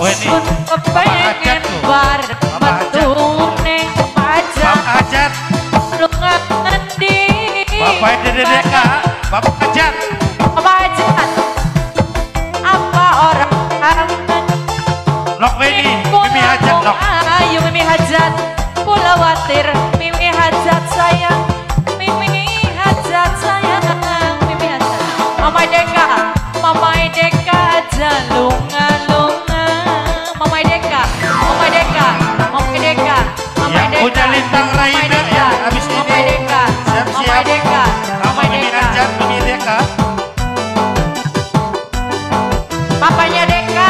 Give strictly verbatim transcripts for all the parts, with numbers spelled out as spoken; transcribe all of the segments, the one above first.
ini kepengen bar metune pajak Ajat lu ngendi Bapak Dedeka Bapak Ajat pajak apa orang Nok ini Mimi Hajat Nok ayo Mimi Hajat kula watir Mimi Hajat sayang Mimi Hajat sayang Mimi Hajat Mama Deka Mama Deka aja lunga lunga Mama Deka Mama Deka Mama Deka Mama yang Deka punya lintang Raina ya habis ini Mama Deka Mama siap-siap Deka sama Mimi Hajat Mimi Deka papanya Deka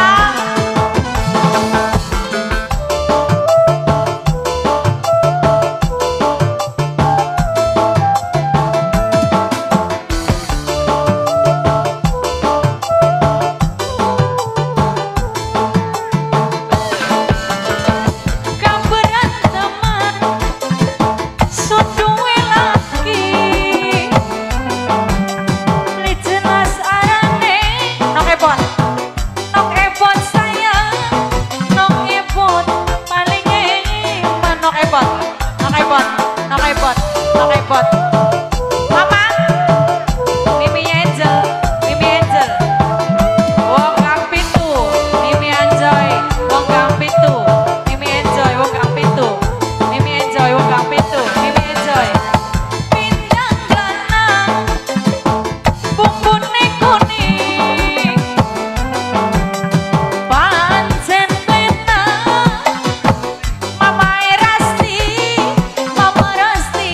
Mama, Mimi Angel, Mimi Angel, wong kang pitu, Mimi Enjoy, wong kang pitu, Mimi Enjoy, wong kang pitu, Mimi Enjoy, wong kang pitu, Mimi Enjoy. Pindang lanang, bumbune kuning, pancen penang, Mama Rasti, Mama Rasti.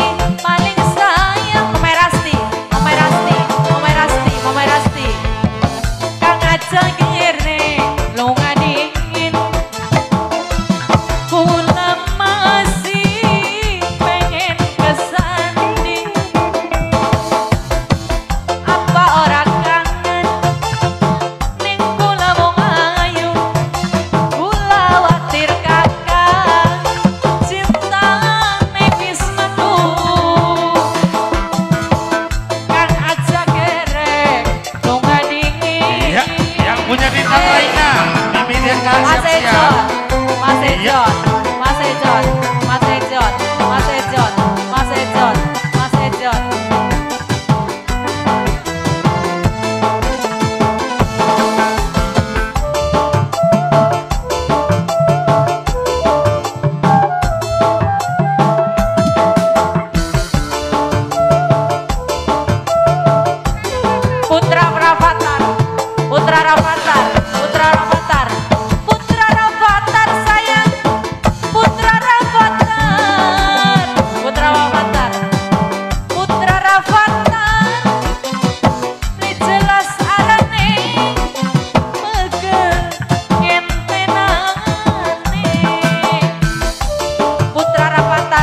punya bintang Raina Mimi Deka siap-siap Mas Ejon Mas Ejon Mas Ejon Mas Ejon Mas Ejon Mas Ejon Putra Rafathar Putra Rafathar Putra Rafathar Putra Rafathar sayang Putra Rafathar Putra Rafathar Putra Rafathar li jelas arane megel ngentenane Putra Rafathar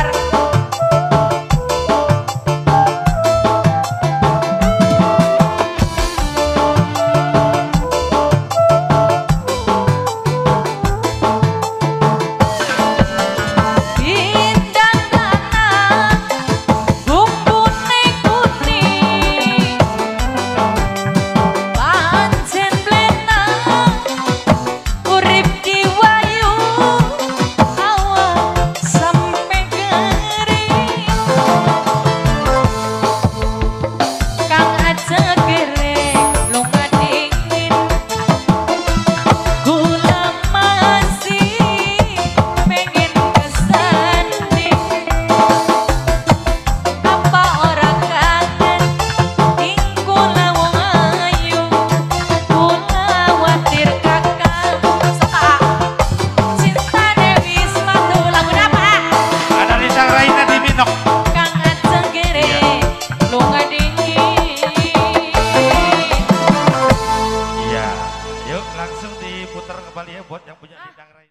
langsung diputar kembali ya buat yang punya bintang Raina.